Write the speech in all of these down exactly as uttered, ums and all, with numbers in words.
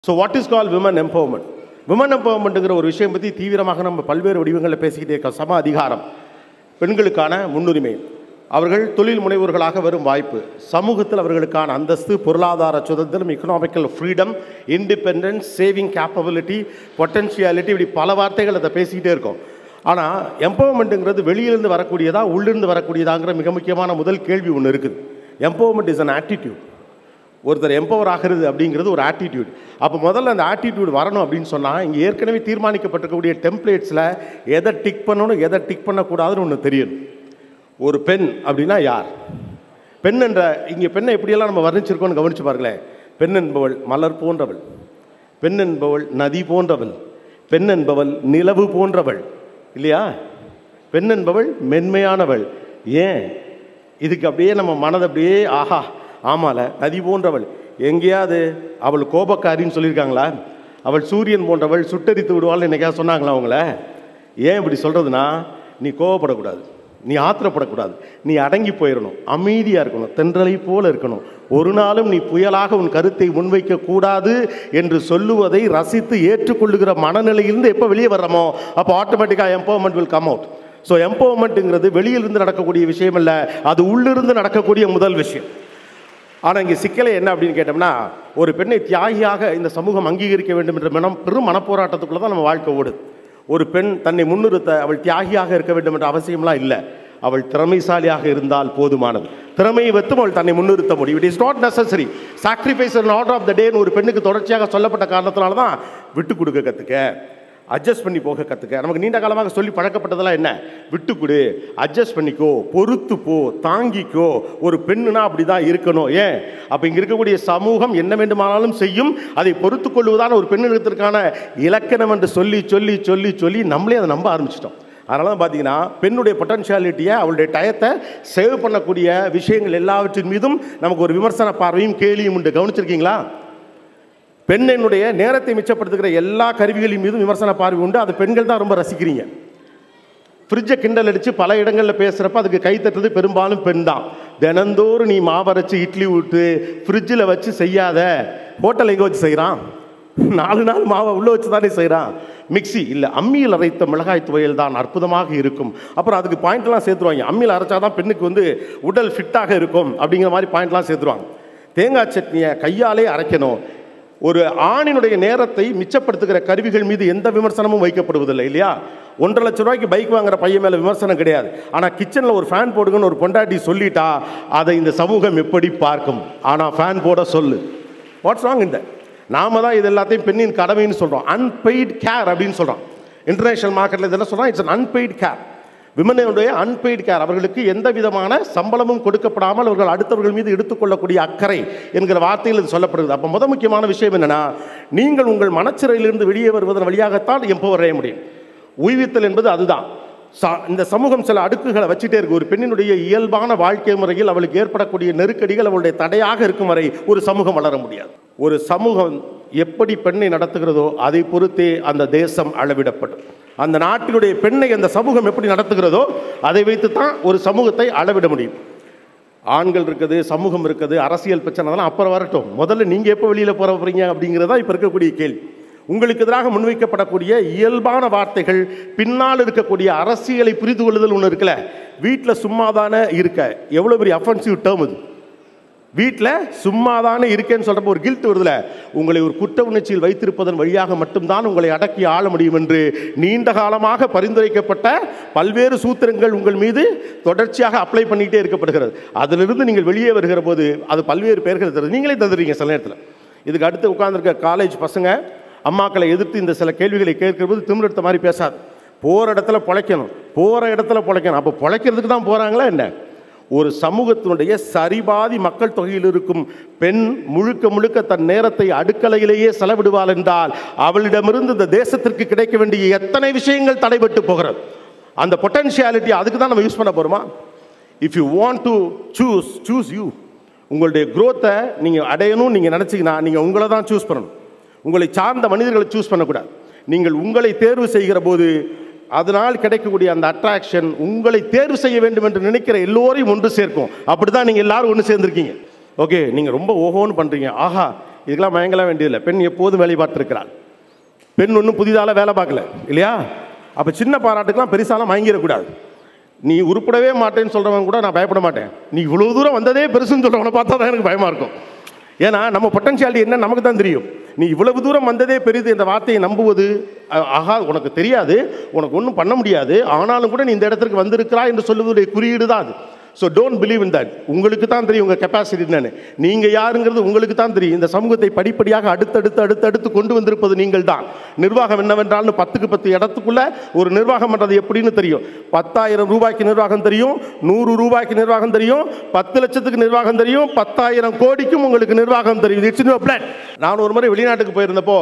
So what is called women empowerment? Women empowerment ஒரு விஷயம் பற்றி தீவிரமாக நம்ம பல்வேறு வடிவங்களில் பேசிக்கிட்டே இருக்கோம். சம அதிகாரம், பெண்களுக்கான முன்னுரிமை, அவர்கள் தொழில் முனைவோர்களாக வரும் வாய்ப்பு, சமூகத்தில் அவர்களுக்கான அந்தஸ்து, பொருளாதார சுதந்திரம், economical freedom, independence, saving capability, potentiality, இப்படி பல வார்த்தைகள் அதை பேசிக்கிட்டே இருக்கோம். ஆனால் எம்பவர்மெண்ட்டுங்கிறது வெளியிலிருந்து வரக்கூடியதா உள்ளிருந்து வரக்கூடியதாங்கிற மிக முக்கியமான முதல் கேள்வி ஒன்று இருக்குது. Empowerment is an attitude. ஒருத்தர் எம்பவர் ஆகிறது அப்படிங்கிறது ஒரு ஆட்டிடியூட். அப்போ முதல்ல அந்த ஆட்டிடியூட் வரணும் அப்படின்னு சொன்னால், இங்கே ஏற்கனவே தீர்மானிக்கப்பட்டிருக்கக்கூடிய டெம்ப்ளேட்ஸில் எதை டிக் பண்ணணும் எதை டிக் பண்ணக்கூடாதுன்னு ஒன்று தெரியணும். ஒரு பெண் அப்படின்னா யார்? பெண் என்ற இங்கே பெண்ணை எப்படியெல்லாம் நம்ம வர்ணிச்சிருக்கோன்னு கவனித்து பாருங்களேன். பெண் என்பவள் மலர் போன்றவள், பெண் என்பவள் நதி போன்றவள், பெண் என்பவள் நிலவு போன்றவள், இல்லையா? பெண் என்பவள் மென்மையானவள். ஏன் இதுக்கு அப்படியே நம்ம மனதை அப்படியே ஆஹா ஆமால நதி போன்றவள். எங்கேயாவது அவள் கோபக்காரின்னு சொல்லியிருக்காங்களா? அவள் சூரியன் போன்றவள், சுட்டரித்து விடுவாள்னு என்னைக்காவது சொன்னாங்களா அவங்கள? ஏன் இப்படி சொல்கிறதுனா, நீ கோபப்படக்கூடாது, நீ ஆத்திரப்படக்கூடாது, நீ அடங்கி போயிடணும், அமைதியாக இருக்கணும், தென்றலை போல இருக்கணும், ஒரு நாளும் நீ புயலாக உன் கருத்தை முன்வைக்கக்கூடாது என்று சொல்லுவதை ரசித்து ஏற்றுக்கொள்ளுகிற மனநிலையிலிருந்து எப்போ வெளியே வர்றோமோ அப்போ ஆட்டோமேட்டிக்காக empowerment will come out. So எம்பவர்மெண்ட்டுங்கிறது வெளியிலிருந்து நடக்கக்கூடிய விஷயம் இல்லை, அது உள்ளிருந்து நடக்கக்கூடிய முதல் விஷயம். ஆனால் இங்கே சிக்கலை என்ன அப்படின்னு கேட்டோம்னா, ஒரு பெண்ணை தியாகியாக இந்த சமூகம் அங்கீகரிக்க வேண்டும் என்ற மனம் பெரும் மனப்போராட்டத்துக்குள்ளே தான் நம்ம வாழ்க்கை ஓடுது. ஒரு பெண் தன்னை முன்னிறுத்த அவள் தியாகியாக இருக்க வேண்டும் என்ற அவசியம்லாம் இல்லை. அவள் திறமைசாலியாக இருந்தால் போதுமானது. திறமையை வைத்தும் அவள் தன்னை முன்னிறுத்த முடியும். It is not necessary sacrifice and order of the டேன்னு ஒரு பெண்ணுக்கு தொடர்ச்சியாக சொல்லப்பட்ட காரணத்தினால தான் விட்டு கொடுக்க கற்றுக்க, அட்ஜஸ்ட் பண்ணி போக கற்றுக்க. நமக்கு நீண்ட காலமாக சொல்லி பழக்கப்பட்டதெல்லாம் என்ன? விட்டு கொடு, அட்ஜஸ்ட் பண்ணிக்கோ, பொறுத்து போ, தாங்கிக்கோ. ஒரு பெண்ணுனா அப்படி தான் இருக்கணும். ஏன்? அப்போ இங்கே இருக்கக்கூடிய சமூகம் என்ன வேண்டுமானாலும் செய்யும், அதை பொறுத்து கொள்வதான ஒரு பெண்ணிடத்திற்கான இலக்கணம் என்று சொல்லி சொல்லி சொல்லி சொல்லி நம்மளே அதை நம்ப ஆரம்பிச்சிட்டோம். அதனால தான் பார்த்தீங்கன்னா, பெண்ணுடைய பொட்டன்ஷியாலிட்டியை, அவளுடைய டயத்தை சேவ் பண்ணக்கூடிய விஷயங்கள் எல்லாவற்றின் மீதும் நமக்கு ஒரு விமர்சன பார்வையும் கேலியும் உண்டு. கவனிச்சிருக்கீங்களா? பெண்ணினுடைய நேரத்தை மிச்சப்படுத்துகிற எல்லா கருவிகளின் மீதும் விமர்சன பார்வை உண்டு. அது பெண்கள் தான் ரொம்ப ரசிக்கிறீங்க. ஃப்ரிட்ஜை கிண்டல் அடித்து பல இடங்களில் பேசுகிறப்ப அதுக்கு கை தட்டுறது பெரும்பாலும் பெண் தான். தினந்தோறும் நீ மாவரைச்சி இட்லி விட்டு ஃப்ரிட்ஜில் வச்சு செய்யாத. ஹோட்டல் எங்கே வச்சு செய்கிறான்? நாலு நாள் மாவை உள்ளே வச்சு தானே செய்கிறான். மிக்சி இல்லை, அம்மியில் அரைத்த மிளகாய் துவையல் தான் அற்புதமாக இருக்கும். அப்புறம் அதுக்கு பாயிண்ட்லாம் சேர்த்துருவாங்க. அம்மியில் அரைச்சாதான் பெண்ணுக்கு வந்து உடல் ஃபிட்டாக இருக்கும் அப்படிங்கிற மாதிரி பாயிண்ட்லாம் சேர்த்துருவாங்க. தேங்காய் சட்னியை கையாலே அரைக்கணும். ஒரு ஆணினுடைய நேரத்தை மிச்சப்படுத்துகிற கருவிகள் மீது எந்த விமர்சனமும் வைக்கப்படுவதில்லை, இல்லையா? ஒன்றரை லட்சம் ரூபாய்க்கு பைக் வாங்குற பையன் மேலே விமர்சனம் கிடையாது. ஆனால் கிச்சனில் ஒரு ஃபேன் போடுங்கன்னு ஒரு பொண்டாட்டி சொல்லிட்டா அதை இந்த சமூகம் எப்படி பார்க்கும்? ஆனால் ஃபேன் போட சொல்லு. வாட்ஸ் ராங் இந்த? நாம தான் இது எல்லாத்தையும் பெண்ணின் கடமைன்னு சொல்கிறோம். அன்பெய்ட் கேர் அப்படின்னு சொல்கிறோம். இன்டர்நேஷனல் மார்க்கெட்டில் இதெல்லாம் சொல்கிறோம், இட்ஸ் அன் அன்பெய்ட் கேர். விமனுடைய அன்பெய்ட் கேர். அவர்களுக்கு எந்த விதமான சம்பளமும் கொடுக்கப்படாமல் அவர்கள் அடுத்தவர்கள் மீது எடுத்துக்கொள்ளக்கூடிய அக்கறை என்கிற வார்த்தையில் இது சொல்லப்படுகிறது. அப்போ முத முக்கியமான விஷயம் என்னென்னா, நீங்கள் உங்கள் மனச்சிறையிலிருந்து வெளியே வருவதன் வழியாகத்தான் எம்பவர் அடைய முடியும். உய்வித்தல் என்பது அதுதான். இந்த சமூகம் சில அடுக்குகளை வச்சுட்டே இருக்கு. ஒரு பெண்ணினுடைய இயல்பான வாழ்க்கை முறையில் அவளுக்கு ஏற்படக்கூடிய நெருக்கடிகள் அவளுடைய தடையாக இருக்கும் வரை ஒரு சமூகம் வளர முடியாது. ஒரு சமூகம் எப்படி பெண்ணை நடத்துகிறதோ அதை பொறுத்தே அந்த தேசம் அளவிடப்படும். அந்த நாட்டினுடைய பெண்ணை அந்த சமூகம் எப்படி நடத்துகிறதோ அதை வைத்து தான் ஒரு சமூகத்தை அளவிட முடியும். ஆண்கள் இருக்குது, சமூகம் இருக்குது, அரசியல் பிரச்சனை, அதெல்லாம் அப்புறம் வரட்டும். முதல்ல நீங்கள் எப்போ வெளியில் போகிற போகிறீங்க அப்படிங்கிறதா இப்போ இருக்கக்கூடிய கேள்வி. உங்களுக்கு எதிராக முன்வைக்கப்படக்கூடிய இயல்பான வார்த்தைகள், பின்னால் இருக்கக்கூடிய அரசியலை புரிந்து கொள்ளுதல் ஒன்று இருக்குல்ல. வீட்டில் சும்மாதானே இருக்க எவ்வளோ பெரிய அஃபென்சிவ் டேர்ம் இது. வீட்டில் சும்மாதானே இருக்கேன்னு சொல்கிறப்போ ஒரு கில்ட் வருதுல. உங்களை ஒரு குற்ற உணர்ச்சியில் வைத்திருப்பதன் வழியாக மட்டும்தான் உங்களை அடக்கி ஆள முடியும் என்று நீண்ட காலமாக பரிந்துரைக்கப்பட்ட பல்வேறு சூத்திரங்கள் உங்கள் மீது தொடர்ச்சியாக அப்ளை பண்ணிக்கிட்டே இருக்கப்படுகிறது. அதிலிருந்து நீங்கள் வெளியே வருகிற போது அது பல்வேறு பேர்கள் தருது, நீங்களே தந்துடுறீங்க சில நேரத்தில். இதுக்கு அடுத்து உட்கார்ந்துருக்க காலேஜ் பசங்க அம்மாக்களை எதிர்த்து இந்த சில கேள்விகளை கேட்கிற போது திமிரெடுத்த மாதிரி பேசாது. போகிற இடத்துல பொழைக்கணும், போகிற இடத்துல பொழைக்கணும். அப்போ பொழைக்கிறதுக்கு தான் போகிறாங்களா என்ன? ஒரு சமூகத்தினுடைய சரிபாதி மக்கள் தொகையில் இருக்கும் பெண் முழுக்க முழுக்க தன் நேரத்தை அடுக்கலையிலேயே செலவிடுவாள் என்றால் அவளிடமிருந்து இந்த தேசத்திற்கு கிடைக்க வேண்டிய எத்தனை விஷயங்கள் தடைபட்டு போகிறது. அந்த பொட்டன்ஷியாலிட்டி அதுக்கு தான் நம்ம யூஸ் பண்ண போகிறோமா? If you want to choose choose you. உங்களுடைய குரோத்தை நீங்கள் அடையணும்னு நீங்கள் நினச்சிங்கன்னா நீங்கள் உங்களை தான் சூஸ் பண்ணணும். உங்களை சார்ந்த மனிதர்களை சூஸ் பண்ணக்கூடாது. நீங்கள் உங்களை தேர்வு செய்கிற போது அதனால் கிடைக்கக்கூடிய அந்த அட்ராக்ஷன் உங்களை தேர்வு செய்ய வேண்டும் என்று நினைக்கிற எல்லோரையும் ஒன்று சேர்க்கும். அப்படி தான் நீங்கள் எல்லாரும் ஒன்று சேர்ந்துருக்கீங்க. ஓகே, நீங்கள் ரொம்ப ஓஹோன்னு பண்ணுறீங்க, ஆஹா இதுக்கெல்லாம் மயங்கலாம் வேண்டியதில்லை. பெண் எப்போதும் வேலை பார்த்துருக்கிறாள். பெண் ஒன்றும் புதிதால வேலை பார்க்கல இல்லையா? அப்போ சின்ன பாராட்டுக்கெல்லாம் பெருசாலாம் மயங்கிடக்கூடாது. நீ உருப்படவே மாட்டேன்னு சொல்கிறவங்க கூட நான் பயப்பட மாட்டேன். நீ இவ்வளோ தூரம் வந்ததே பெருசுன்னு சொல்கிறவனை பார்த்தா தான் எனக்கு பயமாக இருக்கும். ஏன்னா நம்ம பொட்டன்ஷியாலிட்டி என்ன நமக்கு தான் தெரியும். நீ இவ்வளவு தூரம் வந்ததே பெரிது என்ற வார்த்தையை நம்புவது ஆகா, உனக்கு தெரியாது, உனக்கு ஒன்றும் பண்ண முடியாது, ஆனாலும் கூட நீ இந்த இடத்துக்கு வந்திருக்கிறா என்று சொல்லுவதுடைய குறியீடு தான் அது. So don't believe in that. உங்களுக்கு தான் தெரியும் உங்கள் கெப்பாசிட்டி என்னன்னு. நீங்கள் யாருங்கிறது உங்களுக்கு தான் தெரியும். இந்த சமூகத்தை படிப்படியாக அடுத்தடுத்து அடுத்தடுத்து கொண்டு வந்திருப்பது நீங்கள் தான். நிர்வாகம் என்னவென்றால்னு பத்துக்கு பத்து இடத்துக்குள்ள ஒரு நிர்வாகம் பண்ணுறது எப்படின்னு தெரியும். பத்தாயிரம் ரூபாய்க்கு நிர்வாகம் தெரியும், நூறு ரூபாய்க்கு நிர்வாகம் தெரியும், பத்து லட்சத்துக்கு நிர்வாகம் தெரியும், பத்தாயிரம் கோடிக்கும் உங்களுக்கு நிர்வாகம் தெரியும். It's in your blood. நான் ஒரு முறை வெளிநாட்டுக்கு போயிருந்தப்போ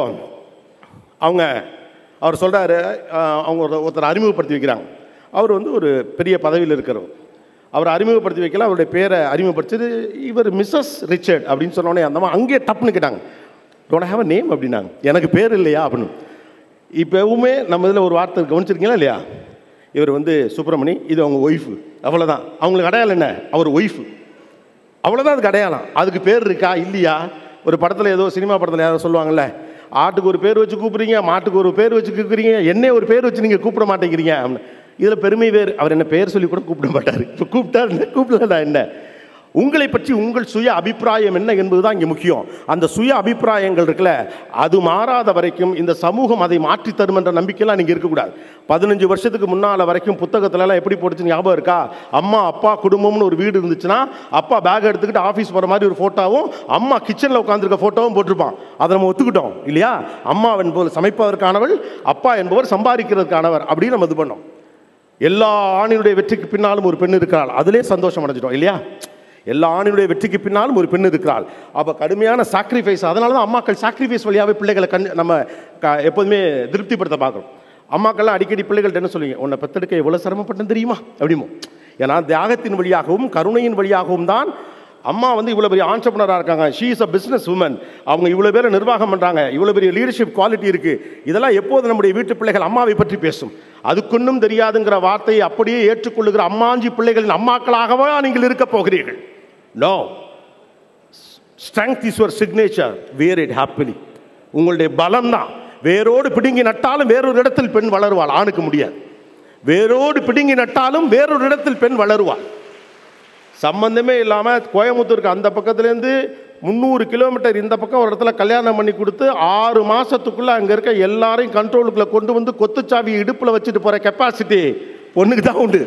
அவங்க அவர் சொல்கிறாரு, அவங்க ஒருத்தர் அறிமுகப்படுத்தி வைக்கிறாங்க. அவர் வந்து ஒரு பெரிய பதவியில் இருக்கிறவர். அவர் அறிமுகப்படுத்தி வைக்கல, அவருடைய பேரை அறிமுகப்படுத்திது இவர் மிஸ்ஸஸ் ரிச்சர்ட் அப்படின்னு சொன்னோடனே அந்த மாதிரி அங்கேயே டப்புன்னு கேட்டாங்க, டோன்ட் ஹேவ் அ நேம் அப்படின்னாங்க. எனக்கு பேர் இல்லையா அப்படின்னு. இப்போவுமே நம்ம இதில் ஒரு வார்த்தை கவனிச்சிருக்கீங்களா இல்லையா? இவர் வந்து சுப்பிரமணி, இது அவங்க ஒய்ஃபு, அவ்வளோதான். அவங்களுக்கு அடையாளம் என்ன? அவர் ஒய்ஃபு, அவ்வளோதான். அதுக்கு அடையாளம். அதுக்கு பேர் இருக்கா இல்லையா? ஒரு படத்தில் ஏதோ சினிமா படத்தில் யாரும் சொல்லுவாங்கள்ல, ஆட்டுக்கு ஒரு பேர் வச்சு கூப்பிட்றீங்க, மாட்டுக்கு ஒரு பேர் வச்சு கூப்பிட்றீங்க, என்ன ஒரு பேர் வச்சு நீங்கள் கூப்பிட மாட்டேங்கிறீங்க அப்படின்னு. இதில் பெருமை வேறு. அவர் என்ன பேர் சொல்லி கூட கூப்பிட மாட்டார். இப்போ கூப்பிட்டா என்ன, கூப்பிடலடா என்ன. உங்களை பற்றி உங்கள் சுய அபிப்பிராயம் என்ன என்பது தான் இங்கே முக்கியம். அந்த சுய அபிப்பிராயங்கள் இருக்குல்ல, அது மாறாத வரைக்கும் இந்த சமூகம் அதை மாற்றி தரும் என்ற நம்பிக்கையெல்லாம் நீங்கள் இருக்கக்கூடாது. பதினஞ்சு வருஷத்துக்கு முன்னால் வரைக்கும் புத்தகத்துலலாம் எப்படி போட்டுச்சு ஞாபகம் இருக்கா? அம்மா அப்பா குடும்பம்னு ஒரு வீடு இருந்துச்சுன்னா அப்பா பேக் எடுத்துக்கிட்டு ஆஃபீஸ் போகிற மாதிரி ஒரு ஃபோட்டோவும், அம்மா கிச்சனில் உட்காந்துருக்க ஃபோட்டோவும் போட்டிருப்பான். அதை நம்ம ஒத்துக்கிட்டோம் இல்லையா? அம்மா என்பவர் சமைப்பதற்கானவள், அப்பா என்பவர் சம்பாதிக்கிறதுக்கானவர் அப்படின்னு நம்ம இது பண்ணோம். எல்லா ஆணினுடைய வெற்றிக்கு பின்னாலும் ஒரு பெண் இருக்கிறாள், அதிலே சந்தோஷம் அடைஞ்சிட்டோம் இல்லையா? எல்லா ஆணினுடைய வெற்றிக்கு பின்னாலும் ஒரு பெண் இருக்கிறாள். அப்போ கடுமையான சாக்ரிஃபைஸ். அதனால தான் அம்மாக்கள் சாக்ரிஃபைஸ் வழியாகவே பிள்ளைகளை கண் நம்ம க எப்போதுமே திருப்திப்படுத்த பார்க்குறோம். அம்மாக்கள்லாம் அடிக்கடி பிள்ளைகள்ட்ட என்ன சொல்லுவீங்க, உன்னை பெற்றெடுக்க எவ்வளோ சிரமப்பட்டேன்னு தெரியுமா அப்படிமோ. ஏன்னா தியாகத்தின் வழியாகவும் கருணையின் வழியாகவும் தான் அம்மா வந்து இவ்வளோ பெரிய ஆண்டர்ப்ரனராக இருக்காங்க. She is a business woman. அவங்க இவ்வளோ பேரை நிர்வாகம் பண்ணுறாங்க, இவ்வளோ பெரிய லீடர்ஷிப் குவாலிட்டி இருக்குது. இதெல்லாம் எப்போது நம்முடைய வீட்டு பிள்ளைகள் அம்மாவை பற்றி பேசும். அதுக்குன்னும் தெரியாதுங்கிற வார்த்தையை அப்படியே ஏற்றுக்கொள்ளுகிற அம்மாஞ்சி பிள்ளைகளின் அம்மாக்களாகவா நீங்கள் இருக்க போகிறீர்கள்? No. Strength is your signature, wear it happily. உங்களுடைய பலம் தான். வேரோடு பிடுங்கி நட்டாலும் வேறொரு இடத்தில் பெண் வளருவாள், ஆணுக்கு முடியாது. வேரோடு பிடுங்கி நட்டாலும் வேறொரு இடத்தில் பெண் வளருவாள். சம்பந்தமே இல்லாமல் கோயம்புத்தூருக்கு அந்த பக்கத்துலேருந்து முந்நூறு கிலோமீட்டர் இந்த பக்கம் ஒரு இடத்துல கல்யாணம் பண்ணி கொடுத்து ஆறு மாதத்துக்குள்ளே அங்கே இருக்க எல்லாரையும் கண்ட்ரோலுக்குள்ளே கொண்டு வந்து கொத்துச்சாவி இடுப்பில் வச்சுட்டு போகிற கெப்பாசிட்டி பொண்ணுக்கு தான் உண்டு.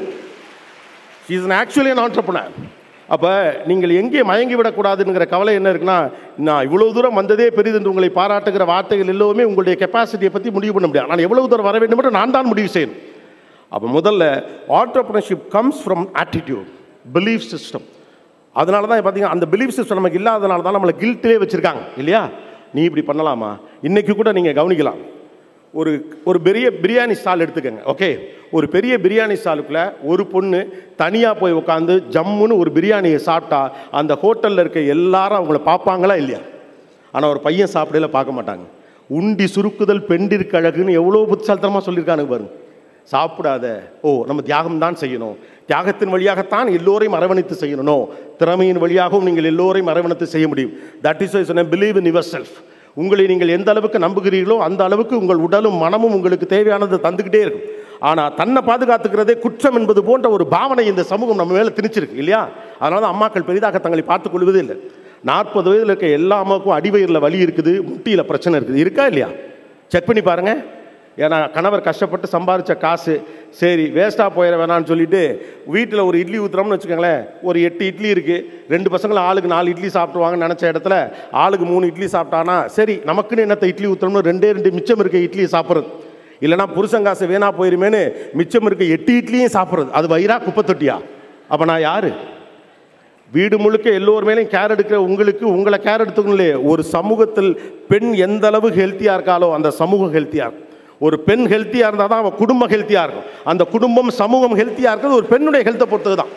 She is actually an entrepreneur. அப்போ நீங்கள் எங்கே மயங்கி விடக்கூடாதுங்கிற கவலை என்ன இருக்குன்னா, நான் இவ்வளோ தூரம் வந்ததே பெரிது என்று உங்களை பாராட்டுகிற வார்த்தைகள் எல்லோருமே உங்களுடைய கெப்பாசிட்டியை பற்றி முடிவு பண்ண முடியாது. நான் எவ்வளவு தூரம் வர வேண்டும் என்று நான் தான் முடிவு செய்யணும். அப்போ முதல்ல ஆண்டர்ப்ரனர்ஷிப் comes from attitude, belief system. அதனால தான் பார்த்தீங்கன்னா அந்த பிலீஃப் சிஸ்டம் நமக்கு இல்லாதனால தான் நம்மளை கில்ட்டிலே வச்சுருக்காங்க இல்லையா? நீ இப்படி பண்ணலாமா? இன்றைக்கி கூட நீங்கள் கவனிக்கலாம். ஒரு ஒரு பெரிய பிரியாணி ஸ்டால் எடுத்துக்கங்க. ஓகே, ஒரு பெரிய பிரியாணி ஸ்டாலுக்குள்ளே ஒரு பொண்ணு தனியாக போய் உட்காந்து ஜம்முன்னு ஒரு பிரியாணியை சாப்பிட்டா அந்த ஹோட்டலில் இருக்க எல்லாரும் அவங்கள பார்ப்பாங்களா இல்லையா? ஆனால் ஒரு பையன் சாப்பிடல பார்க்க மாட்டாங்க. உண்டி சுருக்குதல் பெண்டிற்கு அழகுன்னு எவ்வளோ புத்திசாலித்தனமாக சொல்லியிருக்கானுங்க பாருங்க. சாப்பிடாத, ஓ நம்ம தியாகம் தான் செய்யணும், தியாகத்தின் வழியாகத்தான் எல்லோரையும் அரவணைத்து செய்யணும், திறமையின் வழியாகவும் நீங்கள் எல்லோரையும் அரவணைத்து செய்ய முடியும். That is I believe in yourself. உங்களை நீங்கள் எந்த அளவுக்கு நம்புகிறீர்களோ அந்த அளவுக்கு உங்கள் உடலும் மனமும் உங்களுக்கு தேவையானதை தந்துக்கிட்டே இருக்கும். ஆனால் தன்னை பாதுகாத்துக்கிறதே குற்றம் என்பது போன்ற ஒரு பாவனை இந்த சமூகம் நம்ம மேலே திணிச்சிருக்கு இல்லையா? அதனால தான் அம்மாக்கள் பெரிதாக தங்களை பார்த்துக் கொள்வதே இல்லை. நாற்பது வயதில் இருக்க எல்லா அம்மாவுக்கும் அடிவயிறில் வலி இருக்குது, முட்டியில் பிரச்சனை இருக்குது, இருக்கா இல்லையா? செக் பண்ணி பாருங்கள். ஏன்னா கணவர் கஷ்டப்பட்டு சம்பாதிச்ச காசு சரி வேஸ்ட்டாக போயிட வேணான்னு சொல்லிட்டு வீட்டில் ஒரு இட்லி ஊற்றுறோம்னு வச்சுக்கோங்களேன். ஒரு எட்டு இட்லி இருக்குது, ரெண்டு பசங்களும் ஆளுக்கு நாலு இட்லி சாப்பிடுவாங்கன்னு நினச்ச இடத்துல ஆளுக்கு மூணு இட்லி சாப்பிட்டானா சரி நமக்குன்னு என்னத்தை இட்லி ஊற்றுறோம்னு ரெண்டே ரெண்டு மிச்சம் இருக்க இட்லியை சாப்பிட்றது. இல்லைனா புருஷன் காசு வீணா போயிருமேனு மிச்சம் இருக்க எட்டு இட்லியும் சாப்பிட்றது. அது வயிறா குப்பை தொட்டியா? அப்போ நான் யார்? வீடு முழுக்க எல்லோர் மேலேயும் கேர் எடுக்கிற உங்களுக்கு உங்களை கேர் எடுத்துக்கணும்லே. ஒரு சமூகத்தில் பெண் எந்த அளவு ஹெல்த்தியாக இருக்காலோ அந்த சமூகம் ஹெல்த்தியாக இருக்கும். ஒரு பெண் ஹெல்த்தியாக இருந்தால் தான் அவன் குடும்பம் ஹெல்த்தியாக இருக்கும். அந்த குடும்பம் சமூகம் ஹெல்த்தியாக இருக்கிறது ஒரு பெண்ணுடைய ஹெல்த்தை பொறுத்தது தான்.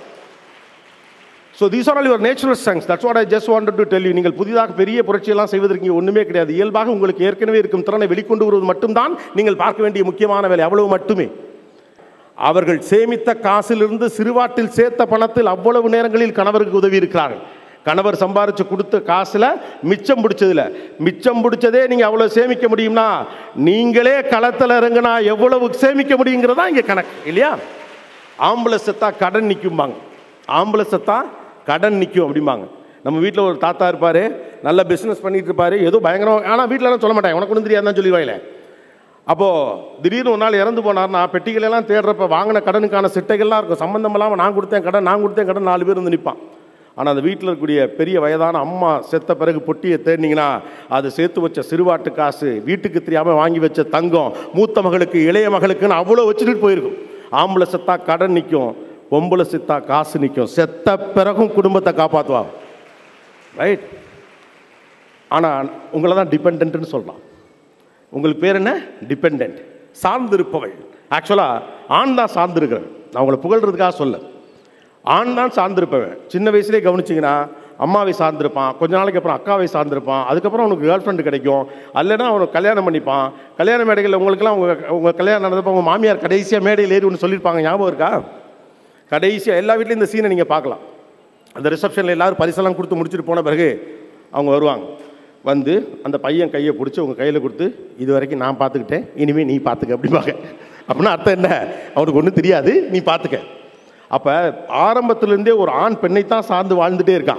So these are all your natural strengths. That's what I just wanted to tell you. நீங்கள் புதிதாக பெரிய புரட்சியெல்லாம் செய்வதற்கு ஒன்றுமே கிடையாது. இயல்பாக உங்களுக்கு ஏற்கனவே இருக்கும் திறனை வெளிக்கொண்டு வருவது மட்டும்தான் நீங்கள் பார்க்க வேண்டிய முக்கியமான வேலை. அவ்வளவு மட்டுமே. அவர்கள் சேமித்த காசிலிருந்து சிறுவாட்டில் சேர்த்த பணத்தில் அவ்வளவு நேரங்களில் கணவருக்கு உதவி இருக்கிறார்கள். கணவர் சம்பாரிச்சு கொடுத்த காசில் மிச்சம் பிடிச்சதில்ல. மிச்சம் பிடிச்சதே நீங்கள் அவ்வளோ சேமிக்க முடியும்னா நீங்களே களத்தில் இறங்கினா எவ்வளவு சேமிக்க முடியுங்கிறதா இங்கே கணக்கு இல்லையா? ஆம்பளை செத்தா கடன் நிற்கும்பாங்க. ஆம்பளை செத்தா கடன் நிற்கும் அப்படிம்பாங்க. நம்ம வீட்டில் ஒரு தாத்தா இருப்பார், நல்ல பிஸ்னஸ் பண்ணிட்டு இருப்பார், ஏதோ பயங்கரம். ஆனால் வீட்டிலலாம் சொல்ல மாட்டாங்க, உனக்கு ஒன்றும் தெரியாதுன்னு சொல்லிடுவாங்களே. அப்போது திடீர்னு ஒரு நாள் இறந்து போனார்னா பெட்டிகளெல்லாம் தேடுறப்ப வாங்கின கடனுக்கான சிட்டைகள்லாம் இருக்கும். சம்மந்தம் இல்லாமல் நான் கொடுத்தேன் கடன் நான் கொடுத்தேன் கடன் நாலு பேர் வந்து நிற்பான். ஆனால் அந்த வீட்டில் இருக்கக்கூடிய பெரிய வயதான அம்மா செத்த பிறகு பொட்டியை தேடினீங்கன்னா அது சேர்த்து வச்ச சிறுவாட்டு காசு, வீட்டுக்கு தெரியாமல் வாங்கி வச்ச தங்கம், மூத்த மகளுக்கு இளைய மகளுக்குன்னு அவ்வளோ வச்சுட்டு போயிருக்கும். ஆம்பளை செத்தா கடன் நிற்கும், பொம்பளை செத்தா காசு நிற்கும். செத்த பிறகும் குடும்பத்தை காப்பாற்றுவாங்க, ரைட்? ஆனால் உங்களை தான் டிபெண்ட்னு சொல்லலாம். உங்களுக்கு பேர் என்ன? டிபெண்ட், சார்ந்திருப்பவள். ஆக்சுவலாக ஆண் தான் சார்ந்திருக்கிறவன். நான் உங்களை புகழ்றதுக்காக சொல்ல, ஆண் தான் சார்ந்திருப்பவன். சின்ன வயசுலேயே கவனிச்சிங்கன்னா அம்மாவை சார்ந்திருப்பான், கொஞ்ச நாளைக்கு அப்புறம் அக்காவை சார்ந்திருப்பான், அதுக்கப்புறம் அவனுக்கு கேர்ள் ஃப்ரெண்டு கிடைக்கும், அல்லைன்னா அவனுக்கு கல்யாணம் பண்ணிப்பான். கல்யாண மேடைகளில் உங்களுக்கெல்லாம் உங்கள் உங்கள் கல்யாணம் நடந்தப்போ உங்கள் மாமியார் கடைசியாக மேடையில் ஏறி ஒன்று சொல்லியிருப்பாங்க, ஞாபகம் இருக்கா? கடைசியாக எல்லா வீட்லேயும் இந்த சீனை நீங்கள் பார்க்கலாம். அந்த ரிசப்ஷனில் எல்லோரும் பரிசெல்லாம் கொடுத்து முடிச்சுட்டு போன பிறகு அவங்க வருவாங்க. வந்து அந்த பையன் கையை பிடிச்சி உங்கள் கையில் கொடுத்து, இது வரைக்கும் நான் பார்த்துக்கிட்டேன், இனிமேல் நீ பார்த்துக்க அப்படிம்பாங்க. அப்படின்னா அர்த்தம் என்ன? அவனுக்கு ஒன்றும் தெரியாது, நீ பார்த்துக்க. அப்போ ஆரம்பத்திலேருந்தே ஒரு ஆண் பெண்ணைத்தான் சார்ந்து வாழ்ந்துகிட்டே இருக்கான்.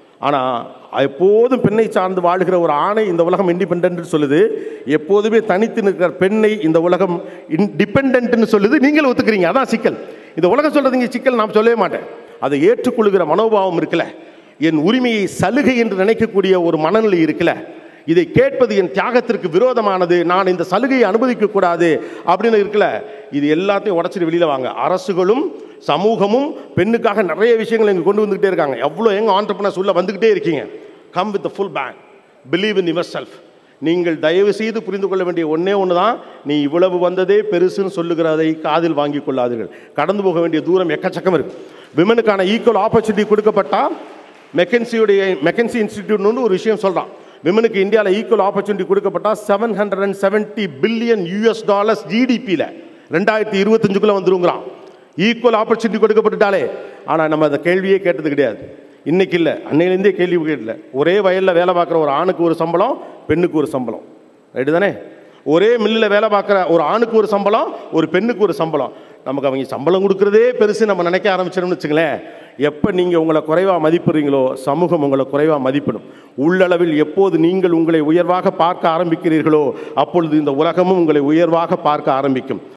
ஆனால் எப்போதும் பெண்ணை சார்ந்து வாழ்கிற ஒரு ஆணை இந்த உலகம் இண்டிபெண்ட் சொல்லுது. எப்போதுமே தனித்து நிற்கிற பெண்ணை இந்த உலகம் இன்டிபெண்ட்னு சொல்லுது. நீங்கள் ஒத்துக்கிறீங்க, அதான் சிக்கல். இந்த உலகம் சொல்கிறதுங்க சிக்கல் நான் சொல்லவே மாட்டேன். அதை ஏற்றுக்கொள்கிற மனோபாவம் இருக்குல்ல, என் உரிமையை சலுகை என்று நினைக்கக்கூடிய ஒரு மனநிலை இருக்குல்ல, இதை கேட்பது என் தியாகத்திற்கு விரோதமானது, நான் இந்த சலுகையை அனுமதிக்கக்கூடாது அப்படின்னு இருக்குல்ல, இது எல்லாத்தையும் உடச்சிட்டு வெளியில் வாங்க. அரசுகளும் சமூகமும் பெண்ணுக்காக நிறைய விஷயங்கள் இங்கே கொண்டு வந்துக்கிட்டே இருக்காங்க. எவ்வளோ எங்கள் ஆண்டர்பிரினர்ஸ் உள்ள வந்துக்கிட்டே இருக்கீங்க. Come with the full pack, believe in yourself. நீங்கள் தயவு செய்து புரிந்து கொள்ள வேண்டிய ஒன்றே ஒன்று தான், நீ இவ்வளவு வந்ததே பெருசுன்னு சொல்லுகிறதை காதில் வாங்கி கொள்ளாதீர்கள். கடந்து போக வேண்டிய தூரம் எக்கச்சக்கம் இருக்குது. விமனுக்கான ஈக்குவல் ஆப்பர்ச்சுனிட்டி கொடுக்கப்பட்டால் மெக்கன்சியுடைய மெக்கன்சி இன்ஸ்டிடியூட்னு ஒரு விஷயம் சொல்கிறான். விமனுக்கு இந்தியாவில் ஈக்குவல் ஆப்பர்ச்சுனிட்டி கொடுக்கப்பட்டால் seven hundred and seventy billion US dollars ஜிடிபியில் ரெண்டாயிரத்தி இருபத்தஞ்சுக்குள்ளே வந்துருங்கிறான். Equal opportunity கொடுக்கப்பட்டுட்டாலே. ஆனால் நம்ம அந்த கேள்வியே கேட்டது கிடையாது. இன்றைக்கி இல்லை, அன்னையிலேருந்தே கேள்வி கேட்டல. ஒரே வயலில் வேலை பார்க்குற ஒரு ஆணுக்கு ஒரு சம்பளம், பெண்ணுக்கு ஒரு சம்பளம், ரைட்டு தானே? ஒரே மில்லில் வேலை பார்க்குற ஒரு ஆணுக்கு ஒரு சம்பளம், ஒரு பெண்ணுக்கு ஒரு சம்பளம். நமக்கு அவங்க சம்பளம் கொடுக்குறதே பெருசு நம்ம நினைக்க ஆரம்பிச்சிடணும்னு வச்சுங்களேன். எப்போ நீங்கள் உங்களை குறைவாக மதிப்பிடுறீங்களோ சமூகம் உங்களை குறைவாக மதிப்பிடும். உள்ளளவில் எப்போது நீங்கள் உங்களை உயர்வாக பார்க்க ஆரம்பிக்கிறீர்களோ அப்பொழுது இந்த உலகமும் உங்களை உயர்வாக பார்க்க ஆரம்பிக்கும்.